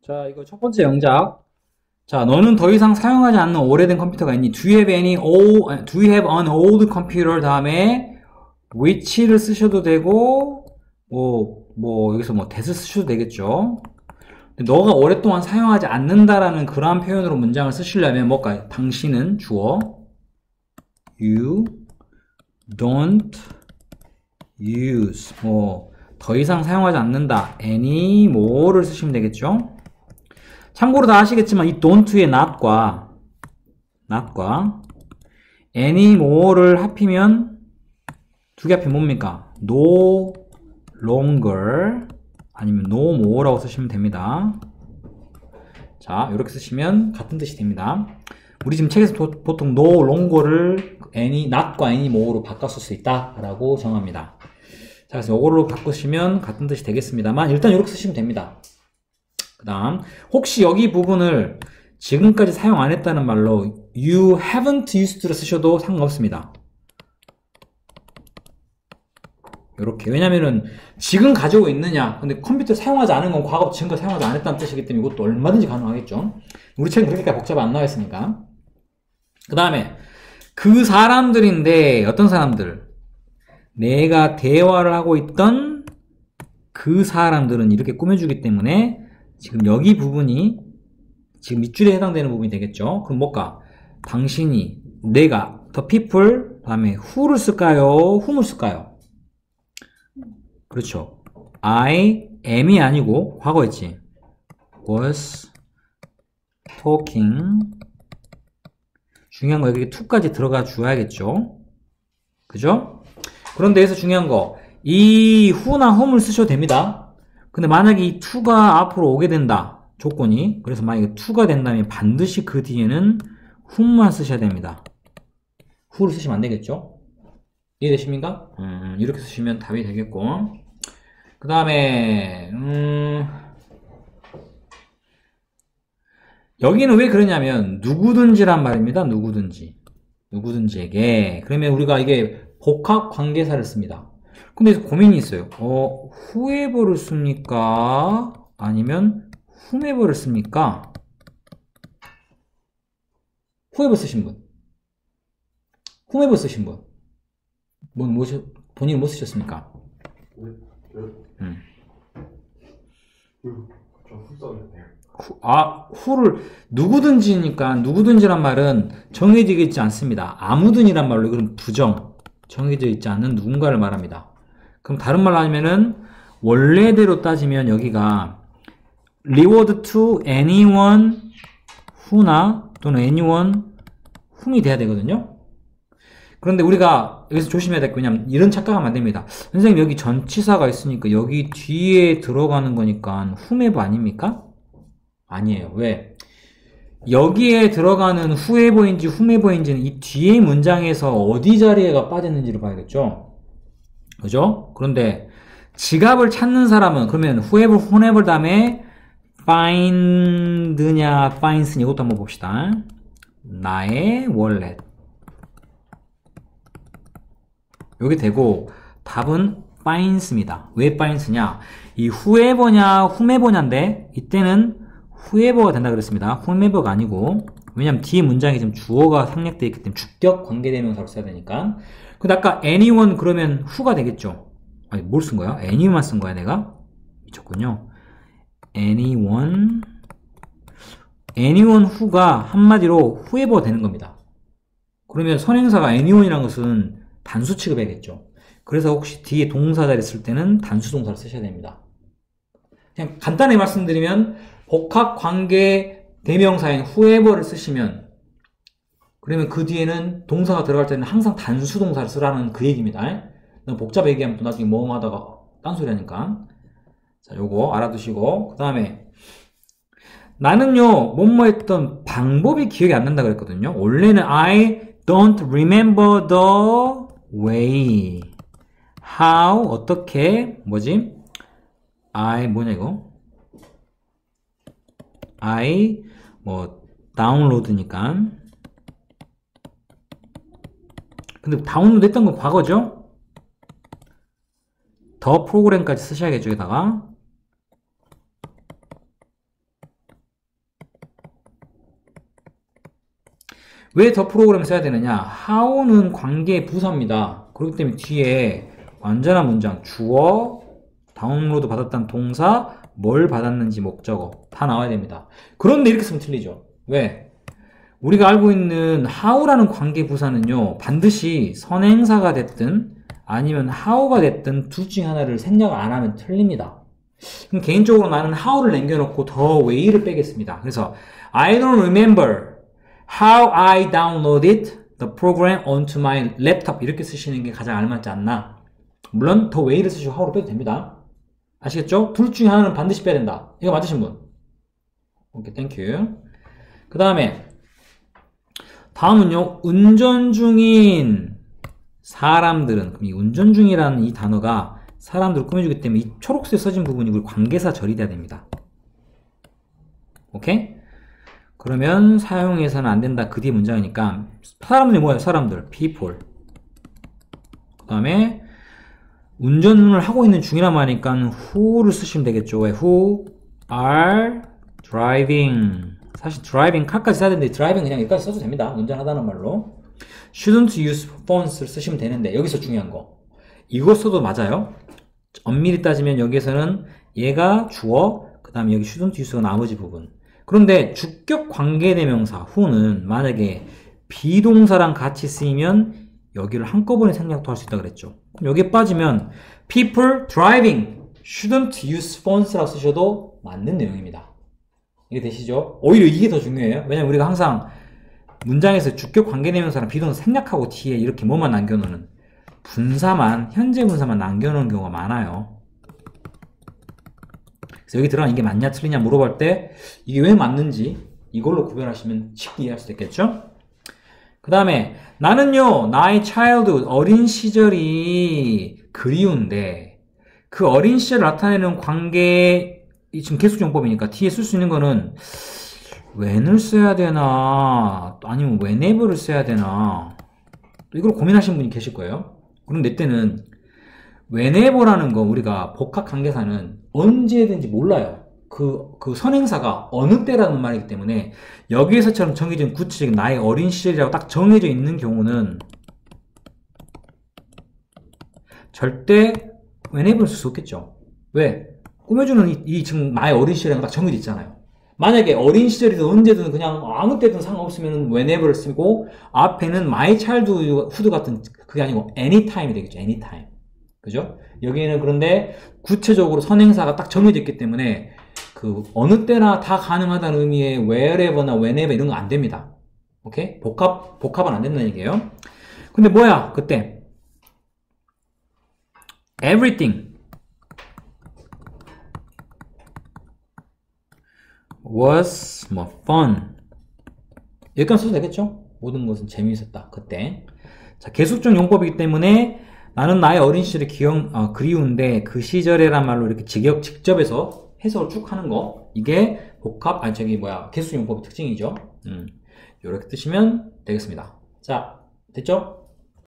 자, 이거 첫 번째 영작. 자, 너는 더 이상 사용하지 않는 오래된 컴퓨터가 있니? Do you have an old computer? 다음에 which를 쓰셔도 되고, 여기서 that을 쓰셔도 되겠죠. 근데 너가 오랫동안 사용하지 않는다라는 그러한 표현으로 문장을 쓰시려면 뭘까요? 당신은 주어. You don't use. 더 이상 사용하지 않는다. anymore를 쓰시면 되겠죠. 참고로 다 아시겠지만 이 don't의 not과 anymore를 합히면 두 개 합히면 뭡니까? no longer 아니면 no more라고 쓰시면 됩니다. 자, 이렇게 쓰시면 같은 뜻이 됩니다. 우리 지금 책에서 보통 no longer를 not과 anymore로 바꿨을 수 있다라고 정합니다. 자, 그래서 이걸로 바꾸시면 같은 뜻이 되겠습니다만 일단 이렇게 쓰시면 됩니다. 그 다음 혹시 여기 부분을 지금까지 사용 안 했다는 말로 you haven't used를 쓰셔도 상관없습니다. 이렇게. 왜냐면은 지금 가지고 있느냐, 근데 컴퓨터 사용하지 않은 건 과거 지금까지 사용하지 안 했다는 뜻이기 때문에 이것도 얼마든지 가능하겠죠. 우리 책은 그렇게까지 복잡히 안 나와 있으니까. 그 다음에 그 사람들인데 어떤 사람들? 내가 대화를 하고 있던 그 사람들은 이렇게 꾸며주기 때문에 지금 여기 부분이 지금 밑줄에 해당되는 부분이 되겠죠. 그럼 뭘까? 당신이, 내가, the people, 다음에 who를 쓸까요? whom을 쓸까요? 그렇죠. I am이 아니고 과거였지. was talking. 중요한 거 여기 to까지 들어가 줘야겠죠. 그죠? 그런데 여기서 중요한 거, 이 who나 whom을 쓰셔도 됩니다. 근데 만약에 이 to가 앞으로 오게 된다. 조건이. 그래서 만약에 to가 된다면 반드시 그 뒤에는 whom만 쓰셔야 됩니다. who를 쓰시면 안 되겠죠? 이해되십니까? 이렇게 쓰시면 답이 되겠고. 그 다음에, 여기는 왜 그러냐면, 누구든지란 말입니다. 누구든지에게. 그러면 우리가 이게 복합 관계사를 씁니다. 근데 고민이 있어요. whoever를 씁니까? 아니면 whomever를 씁니까? whoever 쓰신 분. whomever 쓰신 분. 본인은 뭐 쓰셨습니까? who를 누구든지니까 누구든지란 말은 정해져 있지 않습니다. 아무든이란 말로 이건 부정. 정해져 있지 않는 누군가를 말합니다. 그럼 다른 말로 하면은 원래대로 따지면 여기가 reward to anyone who나 또는 anyone whom이 돼야 되거든요. 그런데 우리가 여기서 조심해야 될 게 왜냐면 이런 착각하면 안 됩니다. 선생님 여기 전치사가 있으니까 여기 뒤에 들어가는 거니까 whomever 아닙니까? 아니에요. 왜? 여기에 들어가는 whoever인지 whomever인지는 이 뒤에 문장에서 어디 자리에가 빠졌는지를 봐야겠죠. 그죠? 그런데 지갑을 찾는 사람은 그러면 whoever, whomever 다음에 find냐, finds냐 이것도 한번 봅시다. 나의 월렛. 여기 되고 답은 finds입니다. 왜 finds냐? 이 whoever냐, whomever냐인데 이때는 whoever가 된다 그랬습니다. whomever가 아니고 왜냐면 뒤에 문장에 지금 주어가 생략되어 있기 때문에 주격 관계대명사로 써야 되니까. 근데 아까 anyone 그러면 who가 되겠죠. 아니 뭘 쓴 거야? anyone만 쓴 거야 내가? 미쳤군요. anyone who가 한마디로 whoever 되는 겁니다. 그러면 선행사가 anyone이라는 것은 단수 취급해야겠죠. 그래서 혹시 뒤에 동사 자리 쓸 때는 단수 동사를 쓰셔야 됩니다. 그냥 간단히 말씀드리면 복합 관계 대명사인 whoever를 쓰시면 그러면 그 뒤에는 동사가 들어갈 때는 항상 단수 동사를 쓰라는 그 얘기입니다. 너무 복잡하게 얘기하면 또 나중에 뭐뭐 하다가 딴소리 하니까. 자, 요거 알아두시고 그 다음에 나는요 뭐뭐 했던 방법이 기억이 안 난다 그랬거든요. 원래는 I don't remember the way. how 어떻게 뭐지? I 뭐냐 이거? I 다운로드니까. 근데 다운로드 했던 건 과거죠? 더 프로그램까지 쓰셔야겠죠, 여기다가. 왜 더 프로그램을 써야 되느냐? how는 관계 부사입니다. 그렇기 때문에 뒤에 완전한 문장, 주어, 다운로드 받았다는 동사, 뭘 받았는지 목적어 다 나와야 됩니다. 그런데 이렇게 쓰면 틀리죠. 왜? 우리가 알고 있는 how라는 관계 부사는요, 반드시 선행사가 됐든 아니면 how가 됐든 둘 중에 하나를 생략 안 하면 틀립니다. 그럼 개인적으로 나는 how를 남겨놓고 더 way를 빼겠습니다. 그래서 I don't remember how I downloaded the program onto my laptop 이렇게 쓰시는 게 가장 알맞지 않나. 물론 더 way를 쓰시고 how를 빼도 됩니다. 아시겠죠? 둘 중에 하나는 반드시 빼야 된다. 이거 맞으신 분? 오케이, 땡큐. 그 다음은요, 운전 중인 사람들은, 그럼 이 운전 중이라는 이 단어가 사람들을 꾸며주기 때문에 이 초록색 써진 부분이 우리 관계사 절이돼야 됩니다. 오케이? 그러면 사용해서는 안 된다. 그 뒤에 문장이니까 사람들이 뭐예요? 사람들, people. 그 다음에 운전을 하고 있는 중이란 말이니까 who를 쓰시면 되겠죠. 왜? Who are driving. 사실 driving car까지 써야 되는데 driving 그냥 여기까지 써도 됩니다. 운전하다는 말로. shouldn't use phones를 쓰시면 되는데 여기서 중요한 거. 이거 써도 맞아요. 엄밀히 따지면 여기에서는 얘가 주어, 그 다음에 여기 shouldn't use가 나머지 부분. 그런데 주격 관계대명사 who는 만약에 비동사랑 같이 쓰이면 여기를 한꺼번에 생략도 할 수 있다고 그랬죠. 그럼 여기에 빠지면 people driving shouldn't use phones라고 쓰셔도 맞는 내용입니다. 이게 되시죠? 오히려 이게 더 중요해요. 왜냐면 우리가 항상 문장에서 주격 관계대명사랑 비동사 생략하고 뒤에 이렇게 뭐만 남겨놓는 분사만, 현재 분사만 남겨놓은 경우가 많아요. 그래서 여기 들어간 이게 맞냐 틀리냐 물어볼 때 이게 왜 맞는지 이걸로 구별하시면 쉽게 이해할 수 있겠죠? 그 다음에 나는요, 나의 childhood, 어린 시절이 그리운데 그 어린 시절을 나타내는 관계, 지금 계속용법이니까 뒤에 쓸 수 있는 거는 when을 써야 되나 아니면 whenever를 써야 되나 이걸 고민하시는 분이 계실 거예요. 그럼 내 때는 whenever라는 거 우리가 복합관계사는 언제든지 몰라요. 그 선행사가 어느 때라는 말이기 때문에 여기에서처럼 정해진 구체적인 나의 어린 시절이라고 딱 정해져 있는 경우는 절대 whenever 쓸 수 없겠죠. 왜? 꾸며주는 이 지금 나의 어린 시절이라고 딱 정해져 있잖아요. 만약에 어린 시절이든 언제든 그냥 아무 때든 상관없으면 whenever를 쓰고 앞에는 my childhood 같은 그게 아니고 anytime이 되겠죠. anytime. 그죠? 여기에는 그런데 구체적으로 선행사가 딱 정해져 있기 때문에 그 어느 때나 다 가능하다는 의미의 wherever나 whenever 이런 거 안 됩니다. 오케이? 복합은 안 된다는 얘기예요. 근데 뭐야? 그때 everything was fun. 여기까지 써도 되겠죠? 모든 것은 재미있었다. 그때. 자, 계속적 용법이기 때문에 나는 나의 어린 시절이 그리운데 그 시절에란 말로 이렇게 직접해서 해석을 쭉 하는 거. 이게 계속적 용법의 특징이죠. 이렇게 뜨시면 되겠습니다. 자, 됐죠?